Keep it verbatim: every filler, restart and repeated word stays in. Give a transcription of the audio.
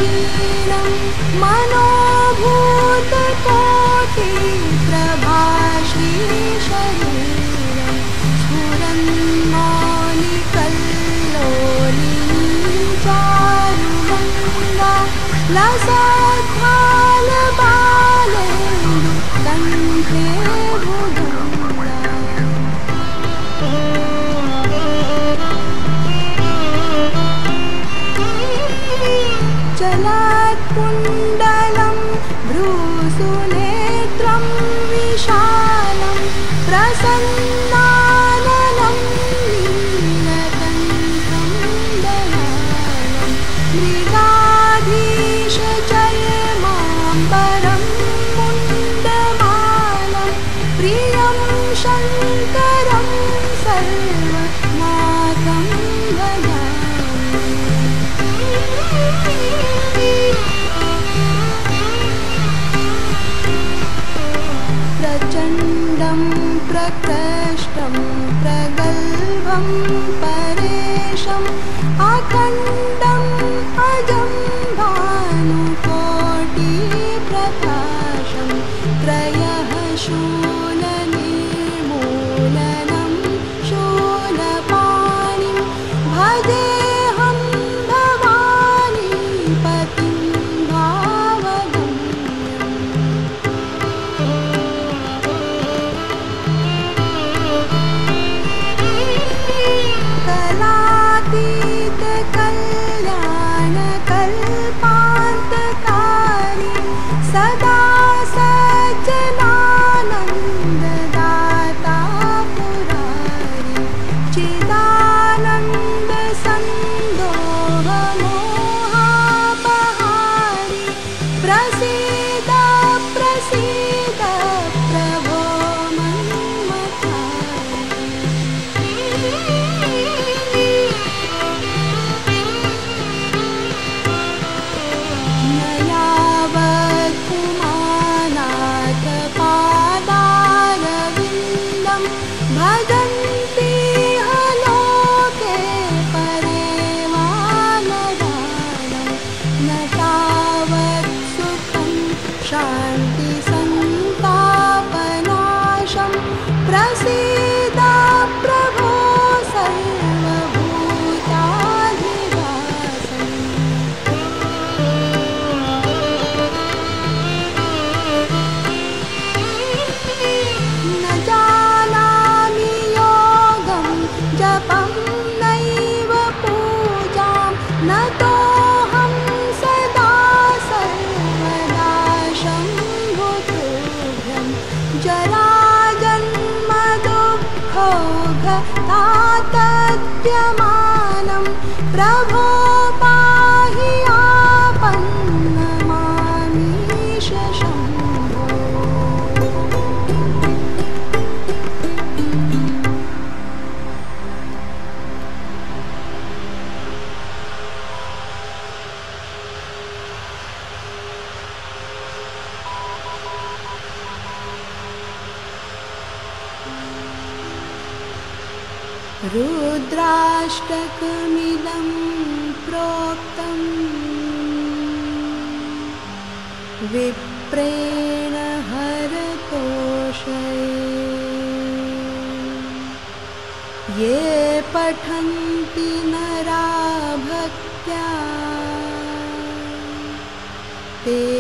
हीनं मनोभूतकोटिप्रभाश्रीशरीरं स्फुरन्मौलिकल्लोलिनी चारुगङ्गा लसद्भालबालेन्दु कण्ठे भुजङ्गा चलत्कुण्डलं भ्रूसुनेत्रं विशालं प्रसन्नाननं नीलकण्ठं दयालं मृगाधीशचर्माम्बरं मुण्डमालं प्रियं शङ्करं सर्वनाथं प्रचण्डं प्रकृष्टं प्रगल्भं परेशम् अखण्डम् अजं भानुकोटिप्रकाशं त्रयः शूलनिर्मूलनं शूलपाणिं भजेऽहं भवानीपतिं भावगम्यम् कलातीतकल्याणकल्पान्तकारी सदा सज्जनानन्ददाता पुरारी चिदानन्दसन्दोहमोहापहारी प्रसीद प्रसीद प्रभो न यावत्पुमानाथपादारविन्दं भजन्ति लोके परे वा नरानं न तावत् सुखं शान्तिसन्तापनाशं प्रसीद प्रभो सर्वभूताधिवासम् न जानामि योगं जपं नैव पूजां न तोऽहं सदा सर्वदा शम्भुतुभ्यं जराजन्मदुःखौघतातद्यमानं प्रभो पाहि आपन्नमामीश शम्भो रुद्राष्टकमिदं प्रोक्तम् विप्रेण हरतोषये ये पठन्ति नरा भक्त्या ते